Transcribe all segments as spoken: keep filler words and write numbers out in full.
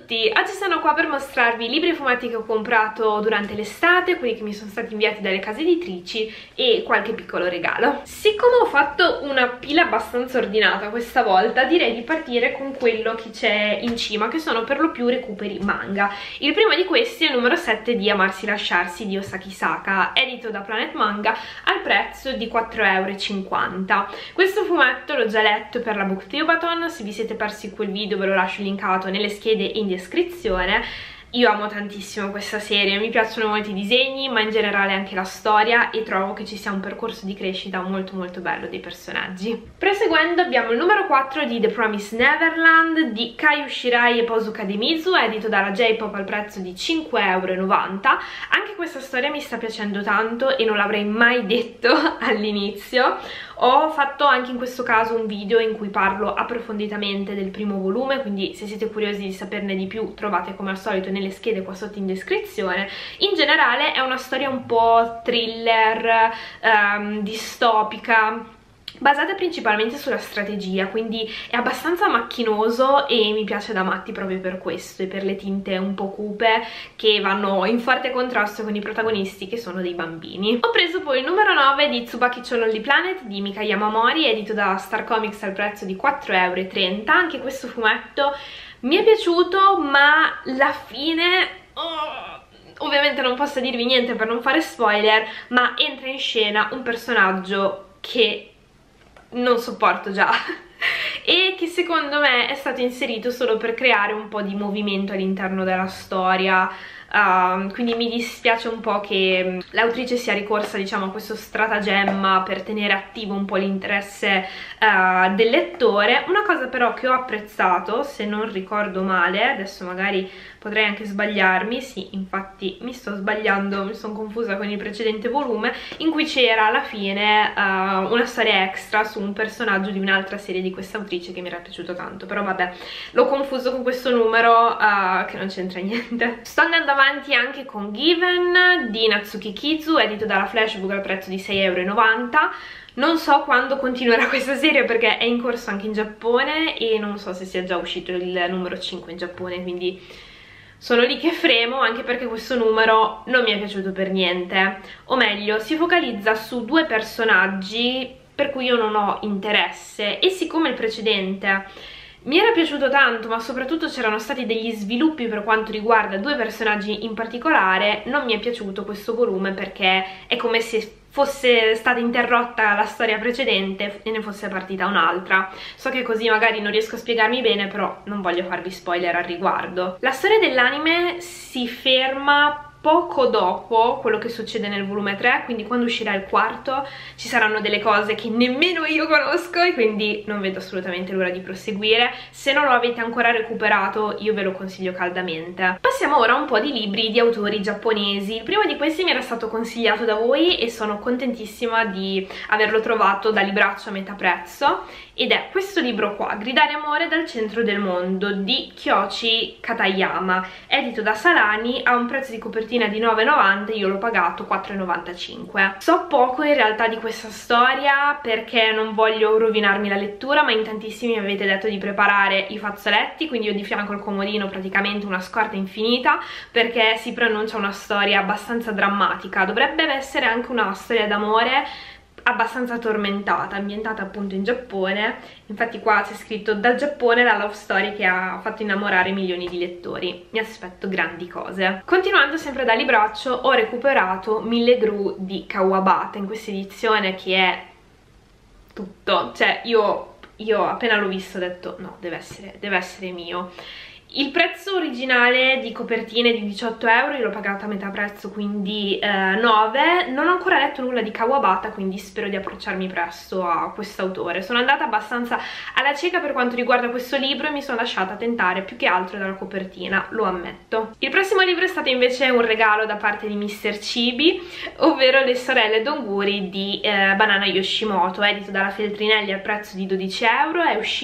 tutti, oggi sono qua per mostrarvi i libri e fumetti che ho comprato durante l'estate, quelli che mi sono stati inviati dalle case editrici e qualche piccolo regalo. Siccome ho fatto una pila abbastanza ordinata questa volta, direi di partire con quello che c'è in cima, che sono per lo più recuperi manga. Il primo di questi è il numero sette di Amarsi Lasciarsi di Osaki Saka, edito da Planet Manga al prezzo di quattro e cinquanta euro. Questo fumetto l'ho già letto per la Booktubeathon, se vi siete persi quel video ve lo lascio linkato nelle schede in descrizione. Io amo tantissimo questa serie, mi piacciono molti i disegni, ma in generale anche la storia, e trovo che ci sia un percorso di crescita molto molto bello dei personaggi. Proseguendo abbiamo il numero quattro di The Promised Neverland di Kayu Shirai e Pozu Kademizu, edito dalla J-Pop al prezzo di cinque e novanta euro. Anche questa storia mi sta piacendo tanto e non l'avrei mai detto all'inizio. Ho fatto anche in questo caso un video in cui parlo approfonditamente del primo volume, quindi se siete curiosi di saperne di più trovate come al solito nelle schede qua sotto in descrizione. In generale è una storia un po' thriller, um, distopica, basata principalmente sulla strategia, quindi è abbastanza macchinoso e mi piace da matti proprio per questo e per le tinte un po' cupe che vanno in forte contrasto con i protagonisti che sono dei bambini. Ho preso poi il numero nove di Tsubaki-cho Lonely Planet di Mika Yamamori, edito da Star Comics al prezzo di quattro e trenta euro. Anche questo fumetto mi è piaciuto, ma la fine... Oh, ovviamente non posso dirvi niente per non fare spoiler, ma entra in scena un personaggio che non sopporto già e che secondo me è stato inserito solo per creare un po' di movimento all'interno della storia. Uh, quindi mi dispiace un po' che l'autrice sia ricorsa, diciamo, a questo stratagemma per tenere attivo un po' l'interesse uh, del lettore. Una cosa però che ho apprezzato, se non ricordo male, adesso magari potrei anche sbagliarmi, sì, infatti mi sto sbagliando, mi sono confusa con il precedente volume, in cui c'era alla fine uh, una storia extra su un personaggio di un'altra serie di questa autrice che mi era piaciuto tanto, però vabbè, l'ho confuso con questo numero uh, che non c'entra niente. Sto andando avanti anche con Given di Natsuki Kizu, edito dalla Flashbook al prezzo di sei e novanta euro. Non so quando continuerà questa serie perché è in corso anche in Giappone e non so se sia già uscito il numero cinque in Giappone, quindi sono lì che fremo, anche perché questo numero non mi è piaciuto per niente. O meglio, si focalizza su due personaggi per cui io non ho interesse, e siccome il precedente mi era piaciuto tanto, ma soprattutto c'erano stati degli sviluppi per quanto riguarda due personaggi in particolare, non mi è piaciuto questo volume perché è come se fosse stata interrotta la storia precedente e ne fosse partita un'altra. So che così magari non riesco a spiegarmi bene, però non voglio farvi spoiler al riguardo. La storia dell'anime si ferma poco dopo quello che succede nel volume tre, quindi quando uscirà il quarto ci saranno delle cose che nemmeno io conosco e quindi non vedo assolutamente l'ora di proseguire. Se non lo avete ancora recuperato io ve lo consiglio caldamente. Passiamo ora a un po' di libri di autori giapponesi. Il primo di questi mi era stato consigliato da voi e sono contentissima di averlo trovato da libraccio a metà prezzo, ed è questo libro qua, Gridare amore dal centro del mondo di Kyoshi Katayama, edito da Salani a un prezzo di copertina di nove e novanta, io l'ho pagato quattro e novantacinque. So poco in realtà di questa storia perché non voglio rovinarmi la lettura, ma in tantissimi mi avete detto di preparare i fazzoletti, quindi io di fianco al comodino praticamente una scorta infinita perché si preannuncia una storia abbastanza drammatica. Dovrebbe essere anche una storia d'amore abbastanza tormentata, ambientata appunto in Giappone. Infatti qua c'è scritto dal Giappone, la love story che ha fatto innamorare milioni di lettori. Mi aspetto grandi cose. Continuando sempre da libraccio, ho recuperato Mille Gru di Kawabata in questa edizione che è tutto, cioè io, io appena l'ho visto ho detto no, deve essere, deve essere mio. Il prezzo originale di copertine è di diciotto euro, io l'ho pagata a metà prezzo, quindi eh, nove. Non ho ancora letto nulla di Kawabata, quindi spero di approcciarmi presto a quest'autore. Sono andata abbastanza alla cieca per quanto riguarda questo libro e mi sono lasciata tentare più che altro dalla copertina, lo ammetto. Il prossimo libro è stato invece un regalo da parte di mister Chibi, ovvero Le sorelle Donguri di eh, Banana Yoshimoto, edito dalla Feltrinelli al prezzo di dodici euro, è uscito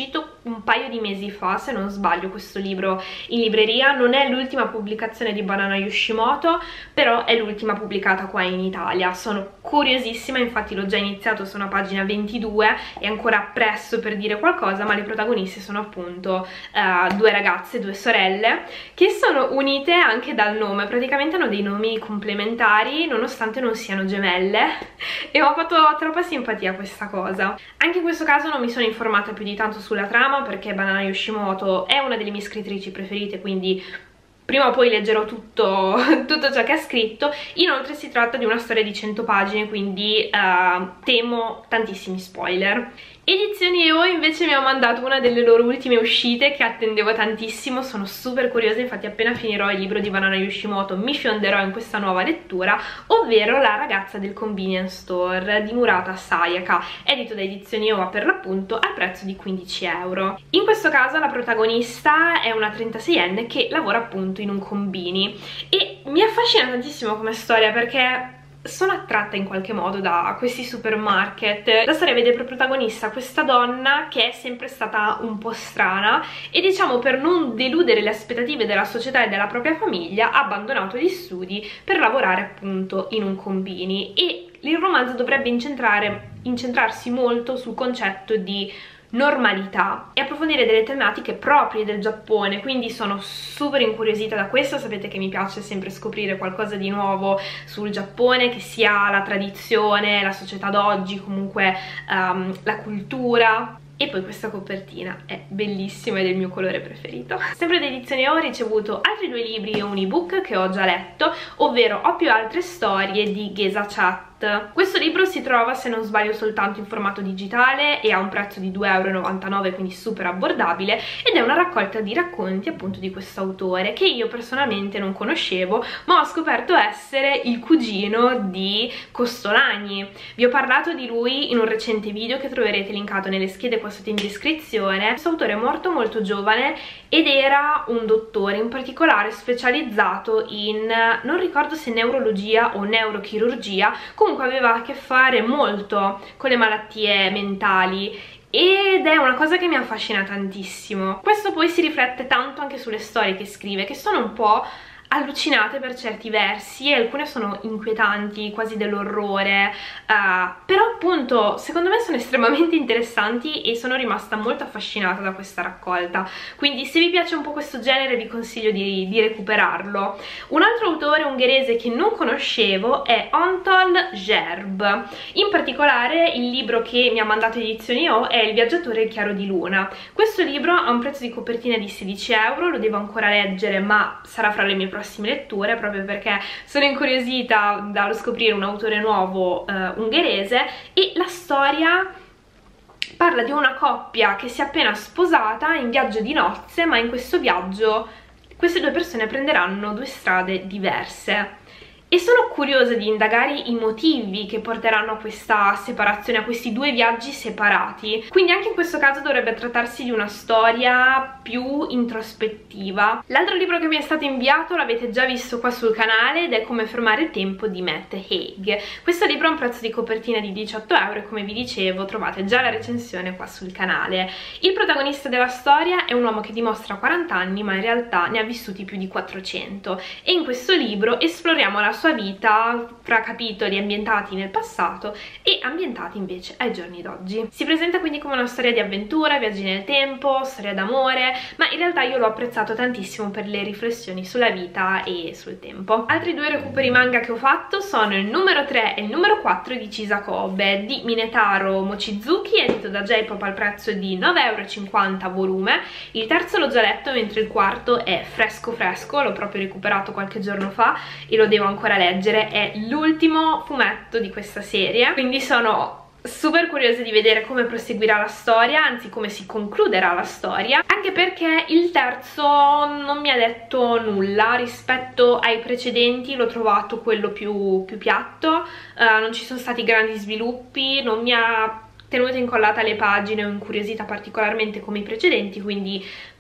un paio di mesi fa, se non sbaglio, questo libro in libreria. Non è l'ultima pubblicazione di Banana Yoshimoto, però è l'ultima pubblicata qua in Italia. Sono curiosissima, infatti l'ho già iniziato, sono a pagina ventidue, è ancora presto per dire qualcosa, ma le protagoniste sono appunto uh, due ragazze, due sorelle, che sono unite anche dal nome, praticamente hanno dei nomi complementari nonostante non siano gemelle, e ho fatto troppa simpatia a questa cosa. Anche in questo caso non mi sono informata più di tanto sulla trama, perché Banana Yoshimoto è una delle mie scrittrici preferite, quindi prima o poi leggerò tutto, tutto ciò che ha scritto. Inoltre si tratta di una storia di cento pagine, quindi uh, temo tantissimi spoiler. Edizioni E O invece mi ha mandato una delle loro ultime uscite che attendevo tantissimo, sono super curiosa, infatti appena finirò il libro di Banana Yoshimoto mi fionderò in questa nuova lettura, ovvero La ragazza del convenience store di Murata Sayaka, edito da Edizioni E O per l'appunto al prezzo di quindici euro. In questo caso la protagonista è una trentaseienne che lavora appunto in un combini e mi affascina tantissimo come storia, perché sono attratta in qualche modo da questi supermarket. La storia vede per protagonista questa donna che è sempre stata un po' strana e, diciamo, per non deludere le aspettative della società e della propria famiglia, ha abbandonato gli studi per lavorare appunto in un combini, e il romanzo dovrebbe incentrare, incentrarsi molto sul concetto di normalità e approfondire delle tematiche proprie del Giappone, quindi sono super incuriosita da questo. Sapete che mi piace sempre scoprire qualcosa di nuovo sul Giappone, che sia la tradizione, la società d'oggi, comunque um, la cultura. E poi questa copertina è bellissima ed è il mio colore preferito. Sempre da Edizioni E O ho ricevuto altri due libri e un ebook che ho già letto, ovvero Ho più altre storie di Geza Chat. Questo libro si trova, se non sbaglio, soltanto in formato digitale e ha un prezzo di due e novantanove euro, quindi super abbordabile, ed è una raccolta di racconti appunto di questo autore che io personalmente non conoscevo, ma ho scoperto essere il cugino di Costolani. Vi ho parlato di lui in un recente video che troverete linkato nelle schede qua sotto in descrizione. Questo autore è morto molto giovane ed era un dottore, in particolare specializzato in, non ricordo se neurologia o neurochirurgia, comunque aveva a che fare molto con le malattie mentali ed è una cosa che mi affascina tantissimo. Questo poi si riflette tanto anche sulle storie che scrive, che sono un po' allucinate per certi versi, e alcune sono inquietanti, quasi dell'orrore, uh, però appunto secondo me sono estremamente interessanti e sono rimasta molto affascinata da questa raccolta, quindi se vi piace un po' questo genere vi consiglio di, di recuperarlo. Un altro autore ungherese che non conoscevo è Antal Zserb. In particolare il libro che mi ha mandato Edizioni E O è Il viaggiatore chiaro di luna. Questo libro ha un prezzo di copertina di sedici euro, lo devo ancora leggere ma sarà fra le mie prossime letture, proprio perché sono incuriosita dallo scoprire un autore nuovo eh, ungherese. E la storia parla di una coppia che si è appena sposata in viaggio di nozze, ma in questo viaggio queste due persone prenderanno due strade diverse. E sono curiosa di indagare i motivi che porteranno a questa separazione, a questi due viaggi separati. Quindi anche in questo caso dovrebbe trattarsi di una storia più introspettiva. L'altro libro che mi è stato inviato l'avete già visto qua sul canale ed è Come fermare il tempo di Matt Haig. Questo libro ha un prezzo di copertina di diciotto euro e, come vi dicevo, trovate già la recensione qua sul canale. Il protagonista della storia è un uomo che dimostra quaranta anni ma in realtà ne ha vissuti più di quattrocento, e in questo libro esploriamo la sua sua vita fra capitoli ambientati nel passato e ambientati invece ai giorni d'oggi. Si presenta quindi come una storia di avventura, viaggi nel tempo, storia d'amore, ma in realtà io l'ho apprezzato tantissimo per le riflessioni sulla vita e sul tempo. Altri due recuperi manga che ho fatto sono il numero tre e il numero quattro di Chisakobe di Minetaro Mochizuki, edito da J-Pop al prezzo di nove e cinquanta euro volume. Il terzo l'ho già letto, mentre il quarto è fresco fresco, l'ho proprio recuperato qualche giorno fa e lo devo ancora leggere. È l'ultimo fumetto di questa serie, quindi sono super curiosa di vedere come proseguirà la storia, anzi come si concluderà la storia, anche perché il terzo non mi ha detto nulla rispetto ai precedenti. L'ho trovato quello più, più piatto, uh, non ci sono stati grandi sviluppi, non mi ha tenuta incollata alle pagine o incuriosita particolarmente come i precedenti, quindi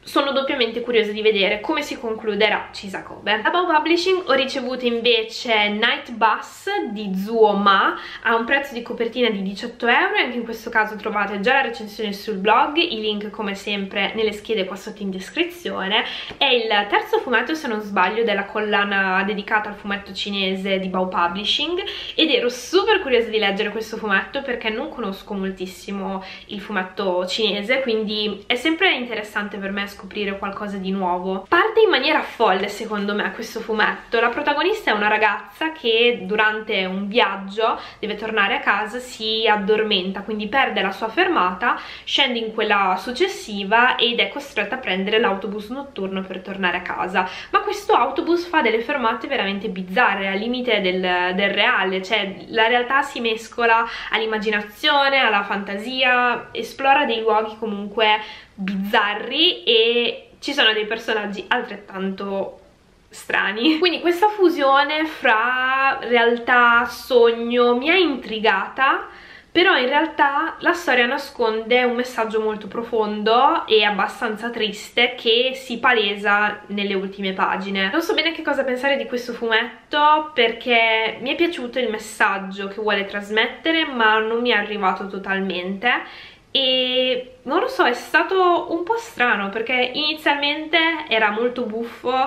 sono doppiamente curiosa di vedere come si concluderà Chisakobe. Da Bow Publishing ho ricevuto invece Night Bus di Zuo Ma a un prezzo di copertina di diciotto euro, e anche in questo caso trovate già la recensione sul blog, i link come sempre nelle schede qua sotto in descrizione. È il terzo fumetto, se non sbaglio, della collana dedicata al fumetto cinese di Bow Publishing, ed ero super curiosa di leggere questo fumetto perché non conosco moltissimo il fumetto cinese, quindi è sempre interessante per me scoprire qualcosa di nuovo. Parte in maniera folle secondo me questo fumetto. La protagonista è una ragazza che durante un viaggio deve tornare a casa, si addormenta, quindi perde la sua fermata, scende in quella successiva ed è costretta a prendere l'autobus notturno per tornare a casa. Ma questo autobus fa delle fermate veramente bizzarre, al limite del, del reale, cioè la realtà si mescola all'immaginazione, alla fantasia, esplora dei luoghi comunque bizzarri e ci sono dei personaggi altrettanto strani. Quindi questa fusione fra realtà, sogno mi ha intrigata, però in realtà la storia nasconde un messaggio molto profondo e abbastanza triste che si palesa nelle ultime pagine. Non so bene che cosa pensare di questo fumetto perché mi è piaciuto il messaggio che vuole trasmettere, ma non mi è arrivato totalmente. E non lo so, è stato un po' strano perché inizialmente era molto buffo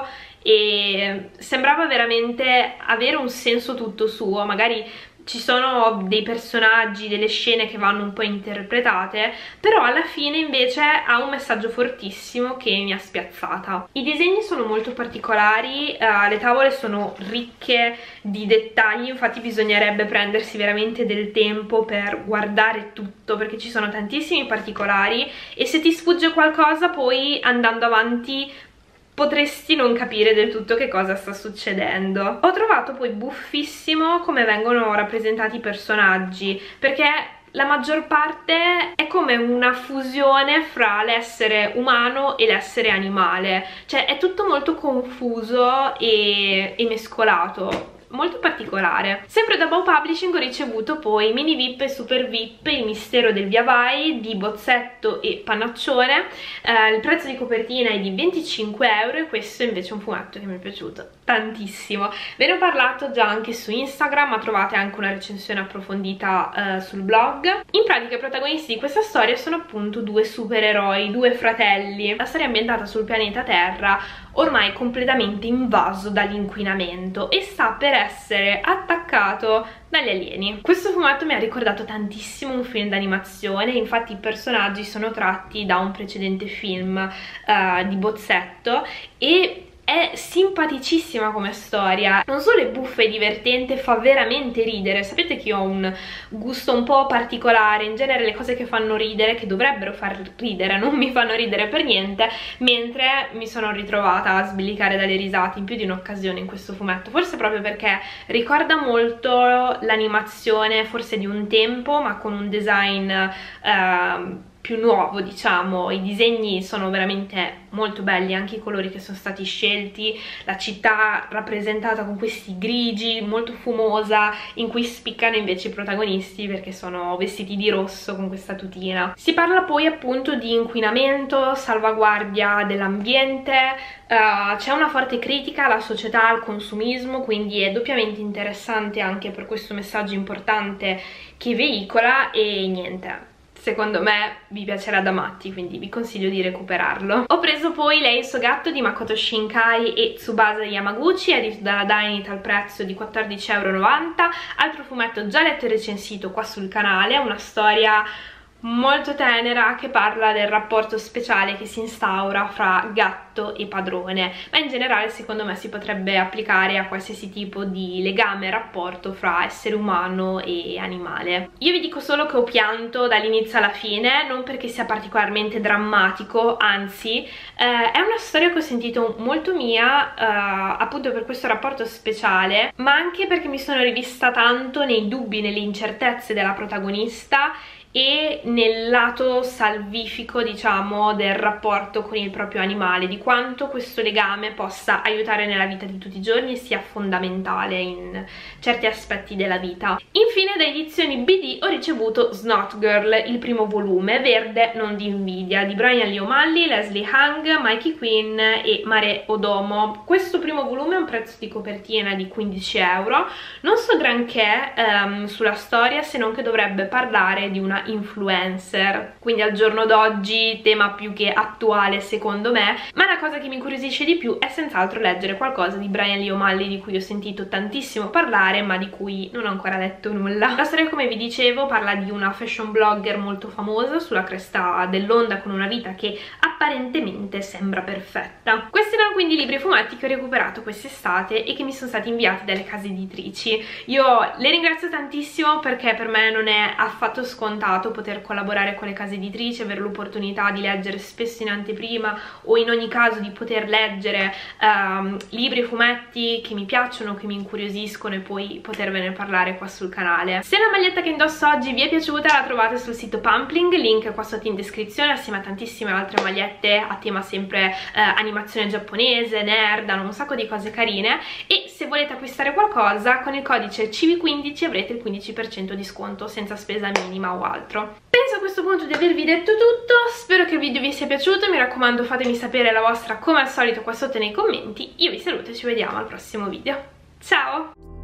e sembrava veramente avere un senso tutto suo. Magari ci sono dei personaggi, delle scene che vanno un po' interpretate, però alla fine invece ha un messaggio fortissimo che mi ha spiazzata. I disegni sono molto particolari, uh, le tavole sono ricche di dettagli, infatti bisognerebbe prendersi veramente del tempo per guardare tutto perché ci sono tantissimi particolari e se ti sfugge qualcosa poi andando avanti potresti non capire del tutto che cosa sta succedendo. Ho trovato poi buffissimo come vengono rappresentati i personaggi, perché la maggior parte è come una fusione fra l'essere umano e l'essere animale, cioè è tutto molto confuso e, e mescolato, molto particolare. Sempre da Bow Publishing ho ricevuto poi Mini V I P e Super V I P, il mistero del via vai di Bozzetto e Pannaccione. Eh, il prezzo di copertina è di venticinque euro e questo invece è un fumetto che mi è piaciuto tantissimo. Ve ne ho parlato già anche su Instagram, ma trovate anche una recensione approfondita eh, sul blog. In pratica i protagonisti di questa storia sono appunto due supereroi, due fratelli. La storia è ambientata sul pianeta Terra, ormai completamente invaso dall'inquinamento e sta per essere attaccato dagli alieni. Questo fumetto mi ha ricordato tantissimo un film d'animazione, infatti i personaggi sono tratti da un precedente film uh, di Bozzetto e è simpaticissima come storia, non solo è buffa e divertente, fa veramente ridere. Sapete che io ho un gusto un po' particolare, in genere le cose che fanno ridere, che dovrebbero far ridere, non mi fanno ridere per niente, mentre mi sono ritrovata a sbellicare dalle risate in più di un'occasione in questo fumetto, forse proprio perché ricorda molto l'animazione forse di un tempo, ma con un design eh, più nuovo, diciamo. I disegni sono veramente molto belli, anche i colori che sono stati scelti, la città rappresentata con questi grigi, molto fumosa, in cui spiccano invece i protagonisti perché sono vestiti di rosso con questa tutina. Si parla poi appunto di inquinamento, salvaguardia dell'ambiente, uh, c'è una forte critica alla società, al consumismo, quindi è doppiamente interessante anche per questo messaggio importante che veicola e niente. Secondo me vi piacerà da matti, quindi vi consiglio di recuperarlo. Ho preso poi Lei e il suo gatto di Makoto Shinkai e Tsubasa Yamaguchi, edito dalla Dynamite al prezzo di quattordici e novanta euro. Altro fumetto già letto e recensito qua sul canale, una storia molto tenera che parla del rapporto speciale che si instaura fra gatto e padrone, ma in generale secondo me si potrebbe applicare a qualsiasi tipo di legame e rapporto fra essere umano e animale. Io vi dico solo che ho pianto dall'inizio alla fine, non perché sia particolarmente drammatico, anzi eh, è una storia che ho sentito molto mia, eh, appunto per questo rapporto speciale, ma anche perché mi sono rivista tanto nei dubbi, nelle incertezze della protagonista e nel lato salvifico, diciamo, del rapporto con il proprio animale, di quanto questo legame possa aiutare nella vita di tutti i giorni e sia fondamentale in certi aspetti della vita. Infine da Edizioni B D ho ricevuto Snot Girl, il primo volume, verde non di invidia, di Brian Lee O'Malley, Leslie Hung, Mikey Quinn e Mare Odomo. Questo primo volume ha un prezzo di copertina di quindici euro. Non so granché um, sulla storia, se non che dovrebbe parlare di una influencer, quindi al giorno d'oggi tema più che attuale secondo me, ma la cosa che mi incuriosisce di più è senz'altro leggere qualcosa di Brian Lee O'Malley, di cui ho sentito tantissimo parlare ma di cui non ho ancora letto nulla. La storia, come vi dicevo, parla di una fashion blogger molto famosa sulla cresta dell'onda, con una vita che apparentemente sembra perfetta. Questi erano quindi i libri fumetti che ho recuperato quest'estate e che mi sono stati inviati dalle case editrici. Io le ringrazio tantissimo perché per me non è affatto scontato poter collaborare con le case editrici, avere l'opportunità di leggere spesso in anteprima o in ogni caso di poter leggere um, libri e fumetti che mi piacciono, che mi incuriosiscono, e poi potervene parlare qua sul canale. Se la maglietta che indosso oggi vi è piaciuta la trovate sul sito Pumpling, link qua sotto in descrizione, assieme a tantissime altre magliette a tema sempre eh, animazione giapponese, nerd, hanno un sacco di cose carine. E se volete acquistare qualcosa con il codice C V quindici avrete il quindici per cento di sconto senza spesa minima o altro. Penso a questo punto di avervi detto tutto, spero che il video vi sia piaciuto, mi raccomando fatemi sapere la vostra come al solito qua sotto nei commenti. Io vi saluto e ci vediamo al prossimo video. Ciao!